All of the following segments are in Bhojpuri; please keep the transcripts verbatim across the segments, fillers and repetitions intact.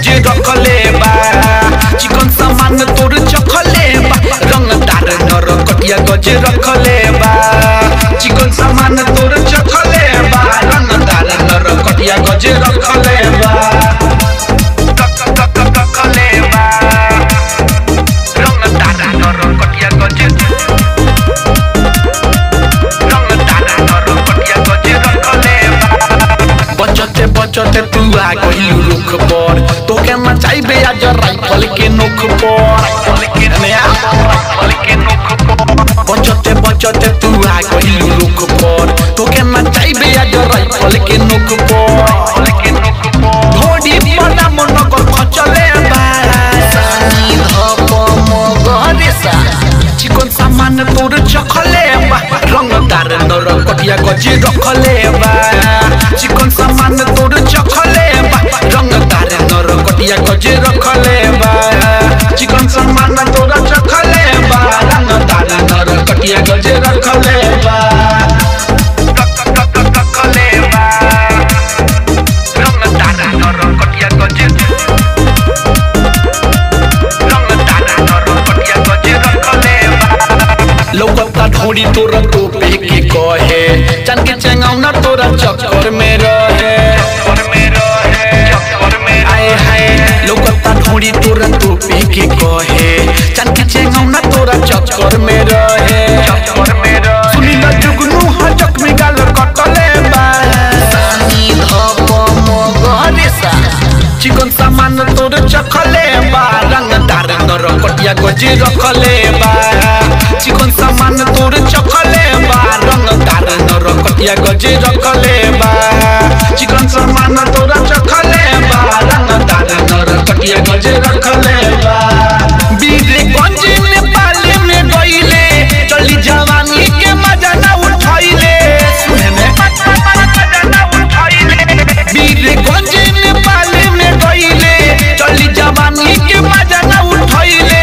गजे रखले बा चिकन सामान तोर चखले बा रंगदार नर कटिया गजे रखले बा चिकन सामान तोर चखले बा रंगदार नर कटिया गजे रखले बा रखले बा रंगदार नर कटिया गजे बचते बचते तू आ गइलू रुख पर तो के मचाइबे आज राइफल के नोख पर राइफल के नोख पर बचते बचते तू आ गइलू रुख पर तो के मचाइबे आज राइफल के नोख पर घोड़ी पना मन को खचले बा सानी धप मगरे सा चिकन सामान तोर चखले बा रंगदार नर कटिया गजे रखले बा चिकन सामान तोर चखले बा रंगदार नर कटिया गजे रखले बा चिकन सामान तोर चखले बा रंगदार नर कटिया गजे रखले बा रखले बा रंगदार नर कटिया गजे रंगदार नर कटिया गजे रखले बा लौकता ढोड़ी तोर टोपे के कहे चन के चंगाउना तोरा चक्कर में रहे आए हाय लौकता ढोड़ी तोरा टोपे के कहे चन के चंगाउना तोरा चक्कर में रहे सुनी ना जुगनू हजक में गाल कटले बा सानी धप मगरे सा चिकन सामान तोर चखले बा रंगदार नर कटिया गजे रखले बा चिकन सामान तोर चखले बा रंगदार नर कटिया गजे रखले बा चिकन सामान तोर चखले बा रंगदार नर कटिया गजे रखले बा बीरे गंज में पाले में गइले चली जवानी के मजा ना उठाइले सुने में मजा ना उठाइले बीरे गंज में पाले में गइले चली जवानी के मजा ना उठाइले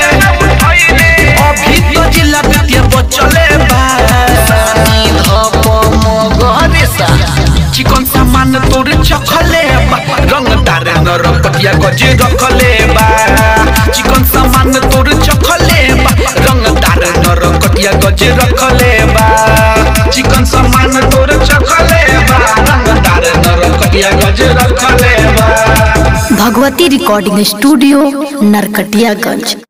अभी तो जिला बिटिया बचले बा सानी धप मगरे सा चिकन सामान तोर चखले बा रंगदार नर कटिया गजे रखले बा चिकन सामान तोर चखले बा रंगदार नर कटिया गजे रखले बा चिकन सामान तोर चखले बा रंगदार नर कटिया गजे रखले बा भगवती रिकॉर्डिंग स्टूडियो नरकटियागंज।